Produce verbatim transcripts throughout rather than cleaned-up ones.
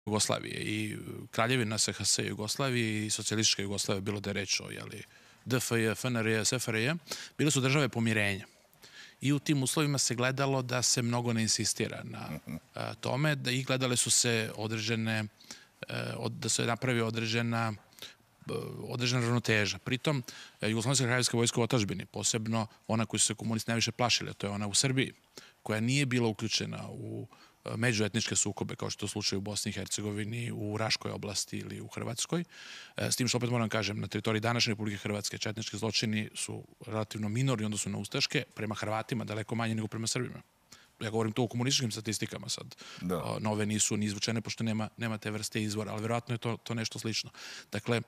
Jugoslavije i Kraljevina S H S Jugoslavije i socijalistička Jugoslavija, bilo da je reč o D F J, F N R J, S F R J, bile su države pomirenja. I u tim uslovima se gledalo da se mnogo ne insistira na tome i gledale su se određene, da se napravi određena određena ravnoteža. Pritom, Jugoslovenska kraljevska vojska u otadžbini, posebno ona koju su se komunisti najviše plašili, a to je ona u Srbiji, koja nije bila uključena u međuetničke sukobe, kao što je slučaj u Bosni i Hercegovini, u Raškoj oblasti ili u Hrvatskoj. S tim što opet moram kažem, na teritoriji današnje Republike Hrvatske četnički zločini su relativno minorni, onda su na ustaške, prema Hrvatima daleko manje nego prema Srbima. Ja govorim to u komunističkim statistikama sad. Nove nisu ni izvučene, pošto nema te vrste izvora, ali verovatno je to nešto slično. Dakle,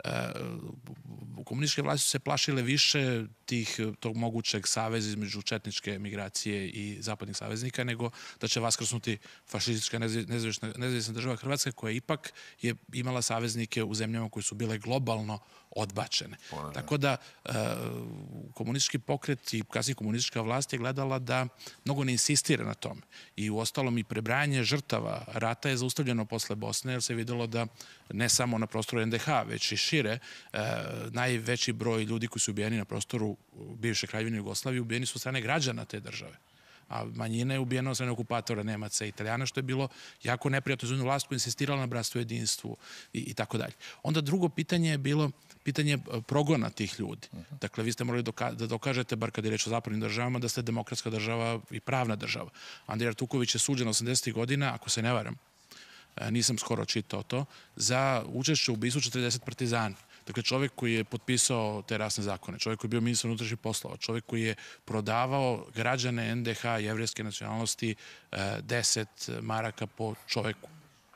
komunističke vlasti su se plašile više tog mogućeg saveza između četničke emigracije i zapadnih saveznika, nego da će vaskrsnuti fašistička nezavisna država Hrvatska, koja ipak je imala saveznike u zemljama koje su bile globalno odbačene. Tako da komunistički pokret i kasnije komunistička vlast je gledala da mnogo ne insistira na tome. I u ostalom i prebrajanje žrtava rata je zaustavljeno posle Bosne, jer se videlo da ne samo na prostoru N D H, već i šire, najveći broj ljudi koji su ubijeni na prostoru bivše Kraljevine Jugoslavije ubijeni su od strane građana te države. A manjina je ubijena od strane okupatora Nemaca i Italijana, što je bilo jako neprijatno za jednu vlast koja je insistirala na bratstvu i jedinstvu i tako dalje. Onda drugo pitanje je bilo pitanje progona tih ljudi. Dakle, vi ste morali da dokažete, bar kad je reč o zapadnim državama, da ste demokratska država i pravna država. Andrija Artuković je suđen osamdesetih godina, ako se ne varam, nisam skoro čitao to, za učešće u ubistvu četrdeset partizana. Dakle, čovjek koji je potpisao te rasne zakone, čovjek koji je bio ministar unutrašnjih poslova, čovjek koji je prodavao građane N D H jevrejske nacionalnosti deset maraka po čoveku.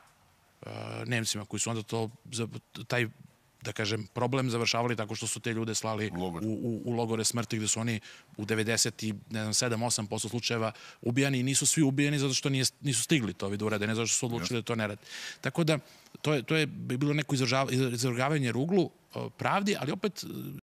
Nemcima koji su onda to, taj, da kažem, problem završavali tako što su te ljude slali u logore smrti, gde su oni u devedeset sedam do osam posto slučajeva ubijani i nisu svi ubijeni zato što nisu stigli to da urade, ne zato što su odlučili da to ne rade. Tako da, to je bilo neko izvrgavanje ruglu pravdi, ali opet